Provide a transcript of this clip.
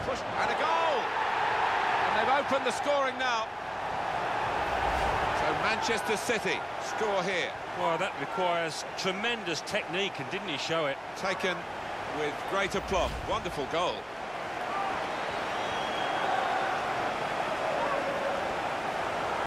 Push and a goal! And they've opened the scoring now. So Manchester City score here. Well, that requires tremendous technique, and didn't he show it? Taken with great aplomb. Wonderful goal.